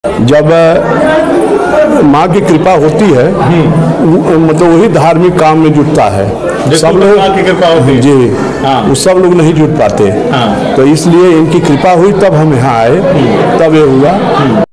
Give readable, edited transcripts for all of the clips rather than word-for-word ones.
जब माँ की कृपा होती है मतलब वही धार्मिक काम में जुटता है। सब लोग माँ की कृपा होती है जी हाँ। वो सब लोग नहीं जुट पाते हाँ। तो इसलिए इनकी कृपा हुई तब हम यहाँ आए, तब ये हुआ।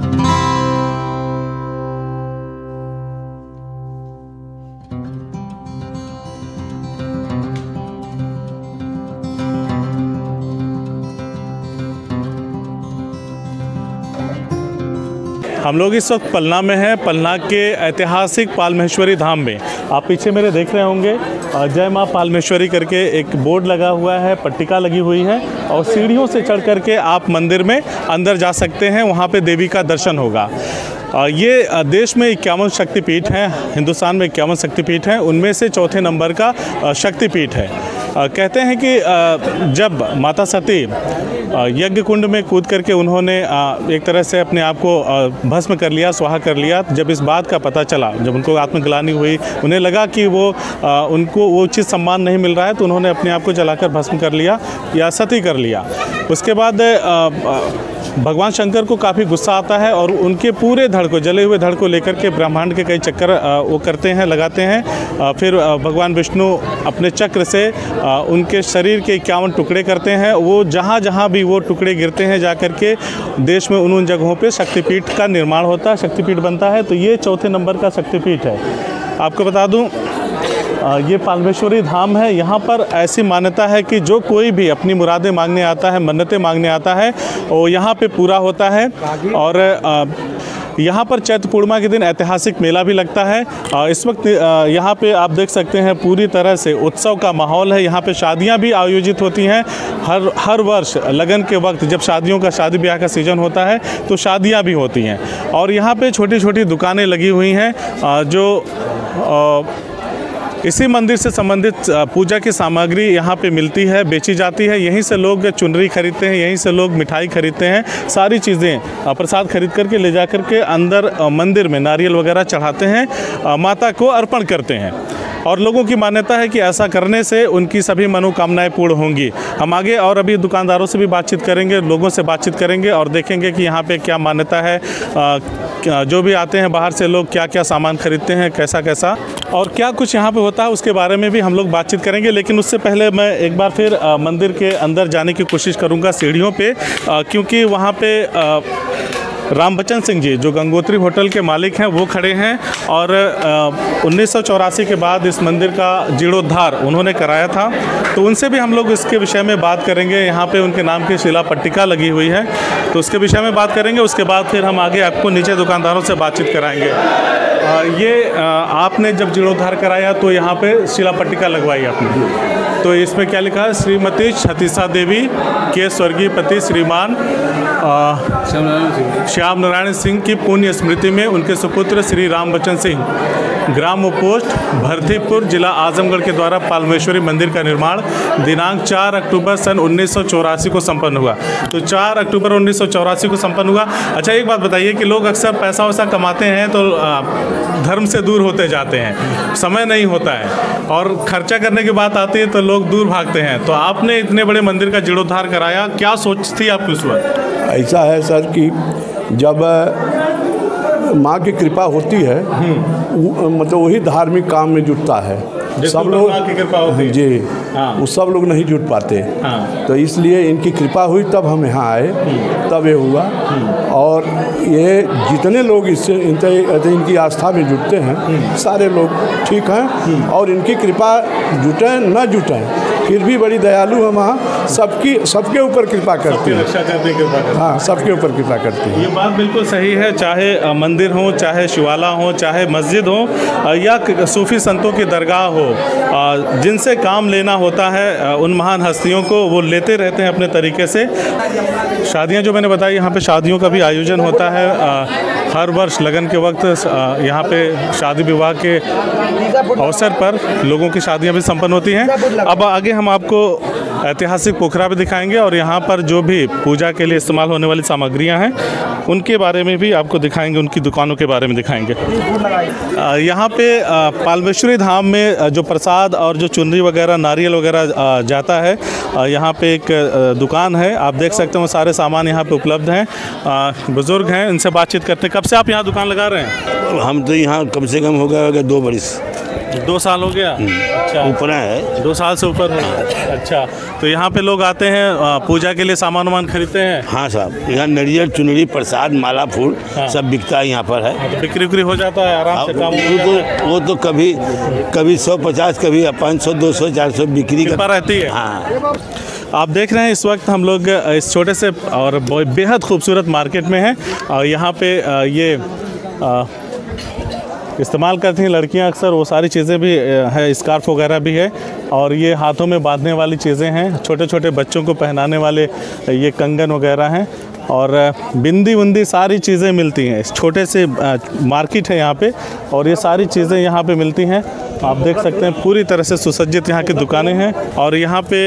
हम लोग इस वक्त पलना में हैं। पलना के ऐतिहासिक पालमेश्वरी धाम में आप पीछे मेरे देख रहे होंगे जय माँ पालमेश्वरी करके एक बोर्ड लगा हुआ है, पट्टिका लगी हुई है और सीढ़ियों से चढ़ करके आप मंदिर में अंदर जा सकते हैं। वहाँ पे देवी का दर्शन होगा। ये देश में 51 शक्तिपीठ हैं, हिंदुस्तान में 51 शक्तिपीठ हैं, उनमें से चौथे नंबर का शक्तिपीठ है। कहते हैं कि जब माता सती यज्ञ कुंड में कूद करके उन्होंने एक तरह से अपने आप को भस्म कर लिया, स्वाहा कर लिया। जब इस बात का पता चला, जब उनको आत्मग्लानि हुई, उन्हें लगा कि उनको वो उचित सम्मान नहीं मिल रहा है, तो उन्होंने अपने आप को जलाकर भस्म कर लिया या सती कर लिया। उसके बाद भगवान शंकर को काफ़ी गुस्सा आता है और उनके पूरे धड़ को, जले हुए धड़ को लेकर के ब्रह्मांड के कई चक्कर वो करते हैं, लगाते हैं। फिर भगवान विष्णु अपने चक्र से उनके शरीर के 51 टुकड़े करते हैं। वो जहाँ जहाँ भी वो टुकड़े गिरते हैं जा कर के देश में उन जगहों पे शक्तिपीठ का निर्माण होता है, शक्तिपीठ बनता है। तो ये चौथे नंबर का शक्तिपीठ है। आपको बता दूँ ये पालमेश्वरी धाम है। यहाँ पर ऐसी मान्यता है कि जो कोई भी अपनी मुरादें मांगने आता है, मन्नतें मांगने आता है, वो यहाँ पे पूरा होता है। और यहाँ पर चैत्र पूर्णिमा के दिन ऐतिहासिक मेला भी लगता है। इस वक्त यहाँ पे आप देख सकते हैं पूरी तरह से उत्सव का माहौल है। यहाँ पे शादियाँ भी आयोजित होती हैं। हर वर्ष लगन के वक्त जब शादियों का शादी ब्याह का सीज़न होता है तो शादियाँ भी होती हैं। और यहाँ पे छोटी छोटी दुकानें लगी हुई हैं जो इसी मंदिर से संबंधित पूजा की सामग्री यहाँ पे मिलती है, बेची जाती है। यहीं से लोग चुनरी खरीदते हैं, यहीं से लोग मिठाई खरीदते हैं। सारी चीज़ें प्रसाद खरीद करके ले जा कर के अंदर मंदिर में नारियल वगैरह चढ़ाते हैं, माता को अर्पण करते हैं। और लोगों की मान्यता है कि ऐसा करने से उनकी सभी मनोकामनाएं पूर्ण होंगी। हम आगे और अभी दुकानदारों से भी बातचीत करेंगे, लोगों से बातचीत करेंगे और देखेंगे कि यहाँ पे क्या मान्यता है। जो भी आते हैं बाहर से लोग क्या क्या सामान खरीदते हैं, कैसा कैसा और क्या कुछ यहाँ पे होता है, उसके बारे में भी हम लोग बातचीत करेंगे। लेकिन उससे पहले मैं एक बार फिर मंदिर के अंदर जाने की कोशिश करूँगा सीढ़ियों पे, क्योंकि वहाँ पे रामबचन सिंह जी जो गंगोत्री होटल के मालिक हैं वो खड़े हैं। और 1984 के बाद इस मंदिर का जीर्णोद्धार उन्होंने कराया था, तो उनसे भी हम लोग इसके विषय में बात करेंगे। यहाँ पे उनके नाम की शिला पट्टिका लगी हुई है, तो उसके विषय में बात करेंगे। उसके बाद फिर हम आगे आपको नीचे दुकानदारों से बातचीत कराएंगे। ये आपने जब जीर्णोद्धार कराया तो यहाँ पे शिला पट्टिका लगवाई आपने, तो इसमें क्या लिखा है? श्रीमती छतीसा देवी के स्वर्गीय पति श्रीमान श्याम नारायण सिंह की पुण्य स्मृति में उनके सुपुत्र श्री रामबचन सिंह, ग्राम पोस्ट भरतीपुर, जिला आजमगढ़ के द्वारा पालमेश्वरी मंदिर का निर्माण दिनांक 4 अक्टूबर सन 1984 को संपन्न हुआ। तो 4 अक्टूबर 1984 को संपन्न हुआ। अच्छा, एक बात बताइए कि लोग अक्सर पैसा वैसा कमाते हैं तो धर्म से दूर होते जाते हैं, समय नहीं होता है और खर्चा करने की बात आती है तो लोग दूर भागते हैं। तो आपने इतने बड़े मंदिर का जीर्णोद्धार कराया, क्या सोच थी आपकी उस वक्त? ऐसा है सर कि जब माँ की कृपा होती है मतलब वही धार्मिक काम में जुटता है। सब लोग माँ की कृपा होती है जी हाँ। वो सब लोग नहीं जुट पाते हाँ। तो इसलिए इनकी कृपा हुई तब हम यहाँ आए, तब ये हुआ। और ये जितने लोग इससे इनकी आस्था में जुटते हैं सारे लोग ठीक हैं। और इनकी कृपा जुटें न जुटें फिर भी बड़ी दयालु है माँ, सबके ऊपर कृपा करती है, रक्षा करने की कृपा करती है। हाँ, सबके ऊपर कृपा करती है। ये बात बिल्कुल सही है। चाहे मंदिर हो, चाहे शिवाला हो, चाहे मस्जिद हो या सूफी संतों की दरगाह हो, जिनसे काम लेना होता है उन महान हस्तियों को वो लेते रहते हैं अपने तरीके से। शादियां जो मैंने बताई, यहाँ पे शादियों का भी आयोजन होता है हर वर्ष लगन के वक्त। यहाँ पे शादी विवाह के अवसर पर लोगों की शादियां भी संपन्न होती हैं। अब आगे हम आपको ऐतिहासिक पोखरा भी दिखाएंगे और यहाँ पर जो भी पूजा के लिए इस्तेमाल होने वाली सामग्रियाँ हैं उनके बारे में भी आपको दिखाएंगे, उनकी दुकानों के बारे में दिखाएंगे। यहाँ पे पालमेश्वरी धाम में जो प्रसाद और जो चुनरी वगैरह, नारियल वगैरह जाता है, यहाँ पे एक दुकान है, आप देख सकते हो सारे सामान यहाँ पे उपलब्ध हैं। बुजुर्ग हैं, इनसे बातचीत करते हैं। कब से आप यहाँ दुकान लगा रहे हैं? हम तो यहाँ कम से कम हो गया 2 बरस। 2 साल हो गया? अच्छा, ऊपर है 2 साल से ऊपर है। अच्छा, तो यहाँ पे लोग आते हैं पूजा के लिए सामान वामान खरीदते हैं? हाँ साहब, यहाँ नारियल, चुनरी, प्रसाद, माला, फूल सब बिकता है यहाँ पर है। तो बिक्री उक्री हो जाता है आराम से? काम वो तो कभी 150, कभी 500, 200, 400 बिक्री रहती है। हाँ, आप देख रहे हैं इस वक्त हम लोग इस छोटे से और बेहद खूबसूरत मार्केट में हैं और यहाँ पे ये इस्तेमाल करती हैं लड़कियां अक्सर, वो सारी चीज़ें भी है, स्कार्फ वगैरह भी है और ये हाथों में बांधने वाली चीज़ें हैं, छोटे छोटे बच्चों को पहनाने वाले ये कंगन वगैरह हैं और बिंदी वंदी सारी चीज़ें मिलती हैं। इस छोटे से मार्केट है यहाँ पे और ये सारी चीज़ें यहाँ पे मिलती हैं। आप देख सकते हैं पूरी तरह से सुसज्जित यहाँ की दुकानें हैं और यहाँ पे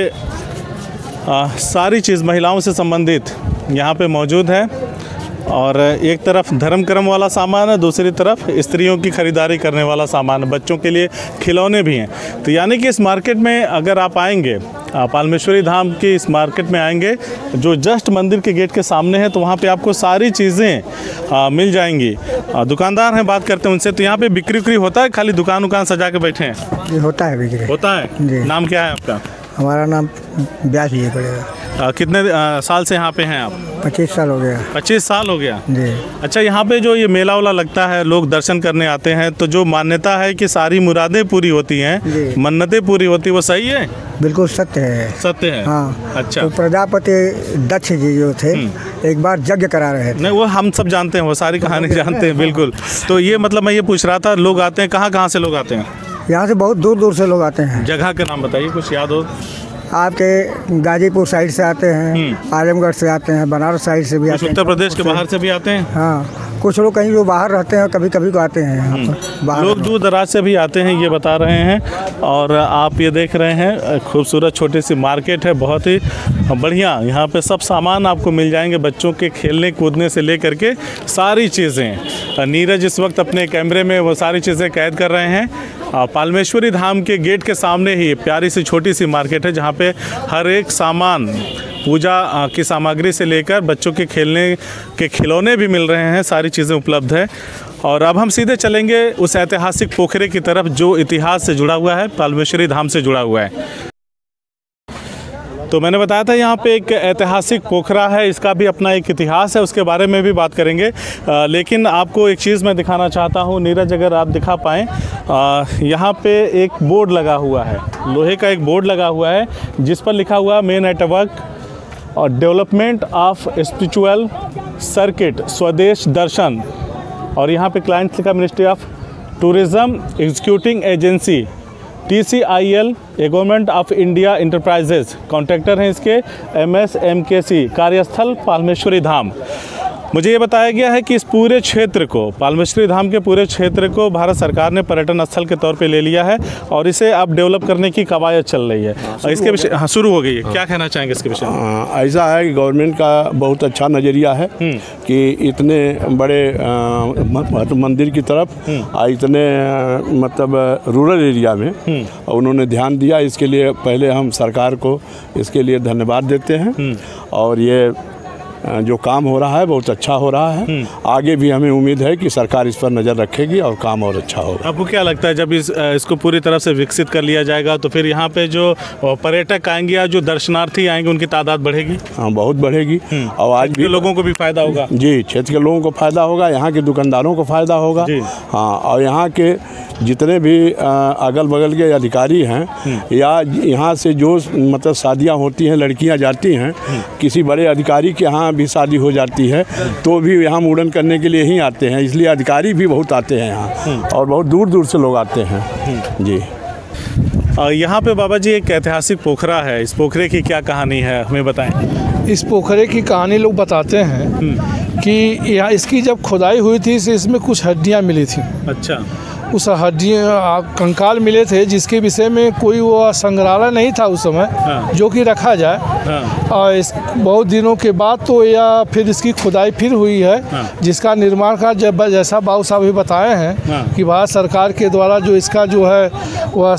सारी चीज़ महिलाओं से संबंधित यहाँ पे मौजूद है और एक तरफ धर्म कर्म वाला सामान है, दूसरी तरफ स्त्रियों की खरीदारी करने वाला सामान है, बच्चों के लिए खिलौने भी हैं। तो यानी कि इस मार्केट में अगर आप आएंगे, पालमेश्वरी धाम के इस मार्केट में आएंगे जो जस्ट मंदिर के गेट के सामने है, तो वहाँ पे आपको सारी चीज़ें मिल जाएंगी। दुकानदार हैं, बात करते हैं उनसे। तो यहाँ पे बिक्री उक्री होता है, खाली दुकान उकान सजा के बैठे हैं? ये होता है बिक्री। होता है। नाम क्या है आपका? हमारा नाम ब्यास ही पड़ेगा। कितने साल से यहाँ पे हैं आप? 25 साल हो गया। 25 साल हो गया जी। अच्छा, यहाँ पे जो ये मेला वाला लगता है, लोग दर्शन करने आते हैं, तो जो मान्यता है कि सारी मुरादें पूरी होती हैं, मन्नतें पूरी होती, वो सही है? बिल्कुल सत्य है। सत्य है? हाँ। अच्छा। तो प्रजापति दक्ष जी जो थे एक बार यज्ञ करा रहे थे। नहीं, वो हम सब जानते हैं, वो सारी कहानी जानते हैं बिल्कुल। तो ये मतलब मैं ये पूछ रहा था, लोग आते हैं, कहाँ से लोग आते हैं? यहाँ से बहुत दूर दूर से लोग आते हैं। जगह के नाम बताइए, कुछ याद हो? आपके गाजीपुर साइड से आते हैं, आजमगढ़ से आते हैं, बनारस साइड से भी आते हैं, उत्तर प्रदेश के बाहर से भी आते हैं। हाँ, कुछ लोग कहीं जो बाहर रहते हैं, कभी कभी को आते हैं यहाँ पर बाहर। लोग दूर दराज से भी आते हैं, ये बता रहे हैं। और आप ये देख रहे हैं खूबसूरत छोटी सी मार्केट है, बहुत ही बढ़िया। यहाँ पे सब सामान आपको मिल जाएंगे, बच्चों के खेलने कूदने से लेकर के सारी चीज़ें। नीरज इस वक्त अपने कैमरे में वो सारी चीज़ें कैद कर रहे हैं। पालमेश्वरी धाम के गेट के सामने ही प्यारी सी छोटी सी मार्केट है, जहाँ पे हर एक सामान, पूजा की सामग्री से लेकर बच्चों के खेलने के खिलौने भी मिल रहे हैं, सारी चीज़ें उपलब्ध है। और अब हम सीधे चलेंगे उस ऐतिहासिक पोखरे की तरफ जो इतिहास से जुड़ा हुआ है, पालमेश्वरी धाम से जुड़ा हुआ है। तो मैंने बताया था यहाँ पे एक ऐतिहासिक पोखरा है, इसका भी अपना एक इतिहास है, उसके बारे में भी बात करेंगे। लेकिन आपको एक चीज़ मैं दिखाना चाहता हूँ, नीरज अगर आप दिखा पाएँ, यहाँ पे एक बोर्ड लगा हुआ है, लोहे का एक बोर्ड लगा हुआ है जिस पर लिखा हुआ मेन नेटवर्क और development of spiritual circuit Swadesh Darshan. और यहाँ पे क्लाइंट्स लिखा ministry of tourism executing agency TCIL, government of India enterprises. Contractor हैं इसके MSMKC, कार्यस्थल पालमेश्वरी धाम। मुझे ये बताया गया है कि इस पूरे क्षेत्र को, पालमेश्वरी धाम के पूरे क्षेत्र को भारत सरकार ने पर्यटन स्थल के तौर पे ले लिया है और इसे अब डेवलप करने की कवायद चल रही है। इसके विषय शुरू हो गई है, क्या कहना चाहेंगे इसके विषय में? ऐसा है कि गवर्नमेंट का बहुत अच्छा नज़रिया है कि इतने बड़े मंदिर की तरफ इतने मतलब रूरल एरिया में उन्होंने ध्यान दिया। इसके लिए पहले हम सरकार को इसके लिए धन्यवाद देते हैं और ये जो काम हो रहा है बहुत अच्छा हो रहा है। आगे भी हमें उम्मीद है कि सरकार इस पर नज़र रखेगी और काम और अच्छा होगा। आपको क्या लगता है जब इसको पूरी तरह से विकसित कर लिया जाएगा तो फिर यहाँ पे जो पर्यटक आएंगे या जो दर्शनार्थी आएंगे उनकी तादाद बढ़ेगी? हाँ, बहुत बढ़ेगी और आज भी लोगों को भी फ़ायदा होगा। जी, क्षेत्र के लोगों को फ़ायदा होगा, यहाँ के दुकानदारों को फ़ायदा होगा। हाँ, और यहाँ के जितने भी अगल बगल के अधिकारी हैं या यहाँ से जो मतलब शादियाँ होती हैं, लड़कियाँ जाती हैं, किसी बड़े अधिकारी के यहाँ भी शादी हो जाती है तो भी यहाँ मुंडन करने के लिए ही आते हैं, इसलिए अधिकारी भी बहुत आते हैं यहाँ और बहुत दूर दूर से लोग आते हैं। जी, यहाँ पे बाबा जी एक ऐतिहासिक पोखरा है, इस पोखरे की क्या कहानी है, हमें बताएं। इस पोखरे की कहानी लोग बताते हैं कि यहाँ इसकी जब खुदाई हुई थी इसमें कुछ हड्डियाँ मिली थी। अच्छा। उस हड्डियाँ कंकाल मिले थे जिसके विषय में कोई वो संग्रहालय नहीं था उस समय जो कि रखा जाए। और इस बहुत दिनों के बाद तो या फिर इसकी खुदाई फिर हुई है, जिसका निर्माण का जब जैसा बाबू साहब भी बताए हैं कि भारत सरकार के द्वारा जो इसका जो है वह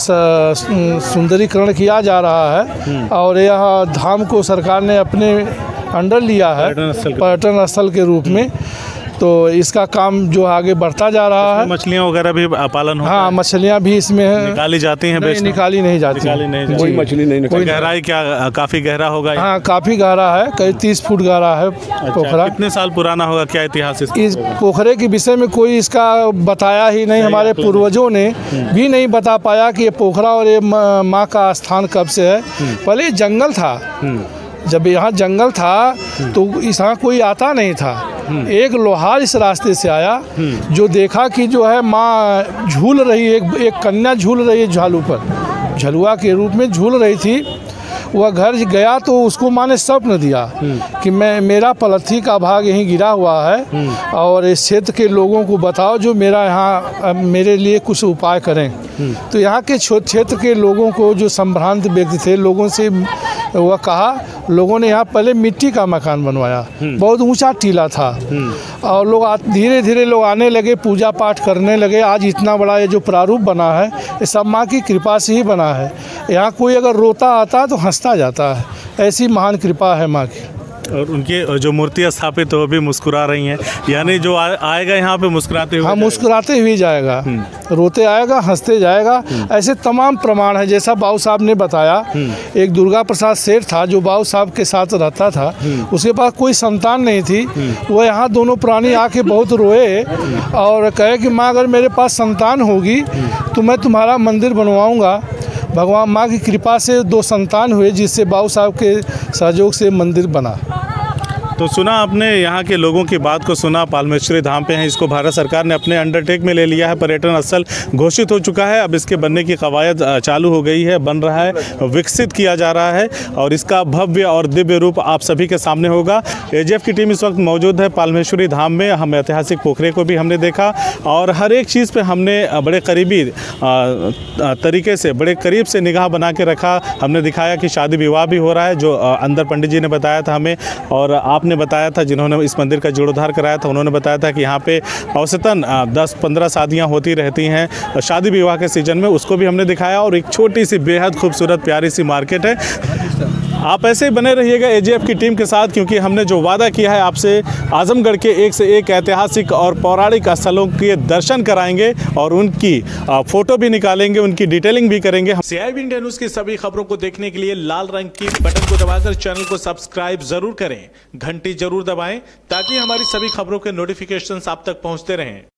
सुंदरीकरण किया जा रहा है और यह धाम को सरकार ने अपने अंडर लिया है पर्यटन स्थल के रूप में। तो इसका काम जो आगे बढ़ता जा रहा है। मछलियाँ वगैरह भी पालन होता है? हाँ, मछलियाँ भी इसमें निकाली जाती हैं? नहीं, निकाली नहीं जाती। कोई मछली नहीं निकली। गहराई क्या काफ़ी गहरा होगा? हाँ, काफ़ी गहरा है, करीब 30 फुट गहरा है पोखरा। कितने साल पुराना होगा? क्या इतिहास इस पोखरे के विषय में कोई इसका बताया ही नहीं। हमारे पूर्वजों ने भी नहीं बता पाया कि ये पोखरा और ये माँ का स्थान कब से है। पहले जंगल था, जब यहाँ जंगल था तो यहाँ कोई आता नहीं था। एक लोहार इस रास्ते से आया जो देखा कि जो है माँ झूल रही है, एक कन्या झूल रही है झालू पर, झलुआ के रूप में झूल रही थी। वह घर गया तो उसको माँ ने स्वप्न दिया कि मेरा पलथी का भाग यहीं गिरा हुआ है और इस क्षेत्र के लोगों को बताओ जो मेरा यहाँ मेरे लिए कुछ उपाय करें। तो यहाँ के क्षेत्र के लोगों को जो संभ्रांत व्यक्ति थे, लोगों से वह कहा, लोगों ने यहाँ पहले मिट्टी का मकान बनवाया, बहुत ऊंचा टीला था और लोग धीरे धीरे लोग आने लगे, पूजा पाठ करने लगे। आज इतना बड़ा ये जो प्रारूप बना है ये सब माँ की कृपा से ही बना है। यहाँ कोई अगर रोता आता तो हंसता जाता है, ऐसी महान कृपा है माँ की। और उनकी जो मूर्तियाँ स्थापित वो भी मुस्कुरा रही हैं, यानी जो आएगा यहाँ पे मुस्कुराते हुए, हाँ, मुस्कुराते हुए जाएगा, रोते आएगा, हंसते जाएगा। ऐसे तमाम प्रमाण है। जैसा बाबू साहब ने बताया, एक दुर्गा प्रसाद सेठ था जो बाबू साहब के साथ रहता था, उसके पास कोई संतान नहीं थी। वो यहाँ दोनों प्राणी आके बहुत रोए और कहे कि माँ अगर मेरे पास संतान होगी तो मैं तुम्हारा मंदिर बनवाऊँगा। भगवान माँ की कृपा से 2 संतान हुए, जिससे बाबू साहब के सहयोग से मंदिर बना। तो सुना आपने यहाँ के लोगों की बात को सुना। पालमेश्वरी धाम पे हैं, इसको भारत सरकार ने अपने अंडरटेक में ले लिया है, पर्यटन स्थल घोषित हो चुका है। अब इसके बनने की कवायद चालू हो गई है, बन रहा है, विकसित किया जा रहा है और इसका भव्य और दिव्य रूप आप सभी के सामने होगा। एजेएफ की टीम इस वक्त मौजूद है पालमेश्वरी धाम में। हम ऐतिहासिक पोखरे को भी हमने देखा और हर एक चीज़ पर हमने बड़े करीबी तरीके से, बड़े करीब से निगाह बना के रखा। हमने दिखाया कि शादी विवाह भी हो रहा है, जो अंदर पंडित जी ने बताया था हमें, और आपने बताया था जिन्होंने इस मंदिर का जीर्णोद्धार कराया था, उन्होंने बताया था कि यहाँ पे औसतन 10-15 शादियाँ होती रहती हैं शादी विवाह के सीजन में, उसको भी हमने दिखाया। और एक छोटी सी बेहद खूबसूरत प्यारी सी मार्केट है। आप ऐसे ही बने रहिएगा एजेएफ की टीम के साथ, क्योंकि हमने जो वादा किया है आपसे, आजमगढ़ के एक से एक ऐतिहासिक और पौराणिक स्थलों के दर्शन कराएंगे और उनकी फोटो भी निकालेंगे, उनकी डिटेलिंग भी करेंगे। CIB इंडिया न्यूज़ की सभी खबरों को देखने के लिए लाल रंग की बटन को दबाकर चैनल को सब्सक्राइब जरूर करें, घंटी जरूर दबाएं ताकि हमारी सभी खबरों के नोटिफिकेशन आप तक पहुंचते रहें।